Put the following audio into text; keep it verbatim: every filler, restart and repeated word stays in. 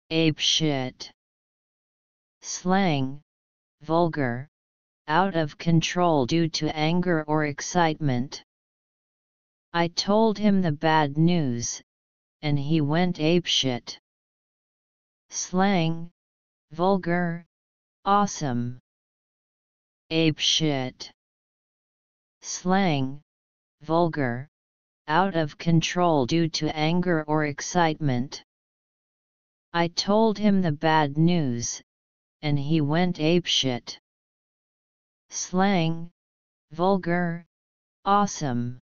apeshit. Slang, vulgar, out of control due to anger or excitement. I told him the bad news, and he went apeshit. Slang, vulgar, awesome. Apeshit. Slang, vulgar, out of control due to anger or excitement. I told him the bad news, and he went apeshit. Slang, vulgar, awesome.